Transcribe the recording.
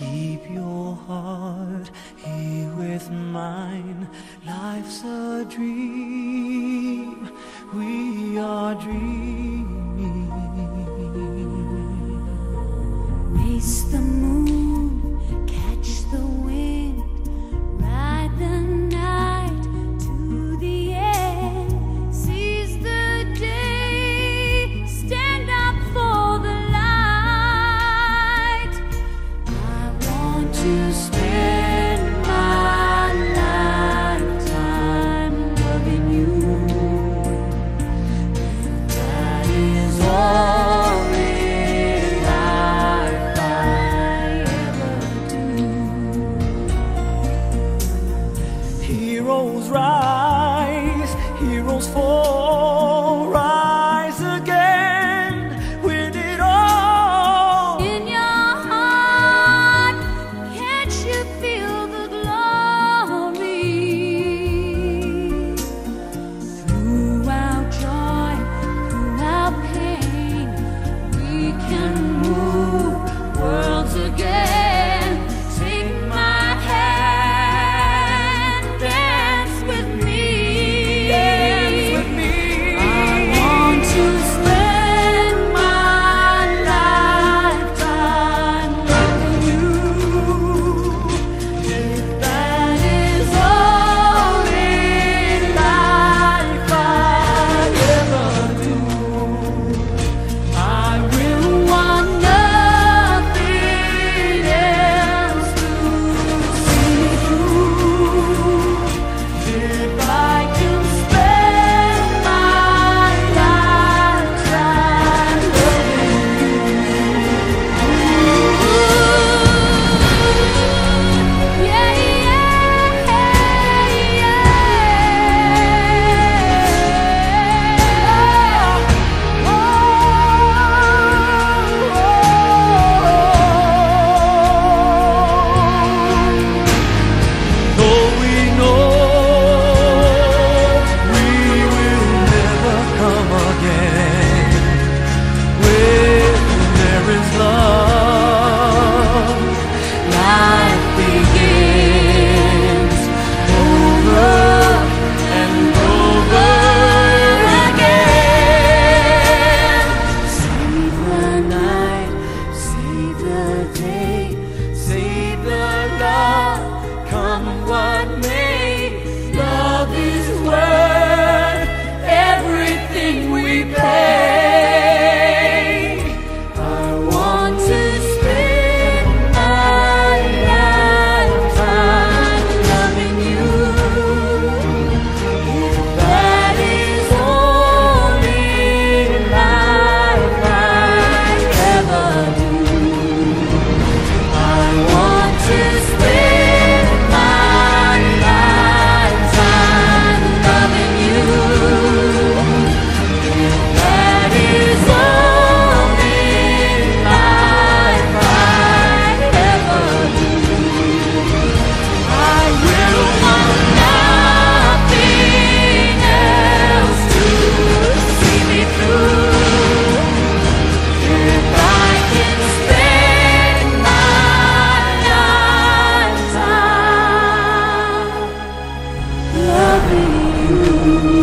Keep your heart here with mine. Life's a dream, we are dreaming. Race the moon, catch the wind, ride the night to the end, seize the day, stand up for the light. I want to spend my lifetime loving you. That is all in life I ever do. Heroes rise, heroes fall, rise again, win it all. In your heart, can't you feel the glory? Throughout joy, throughout pain, we can move worlds again. Take my hand, dance with me. Dance with me. I want to spend my lifetime loving you. If that is all in life I ever do, I will want nothing else to see me through. If I can spend my lifetime loving you. Yeah, Though we know we will never come again, when there is love, life begins over and over again. Save the night, save the day, save the love, come what may. Love is worth everything we pay. I want to spend my lifetime loving you. If that is all in life I ever do, I want to spend my lifetime loving you. If that is all in life I ever do, I will want nothing else to see me through. If I can spend my lifetime loving you.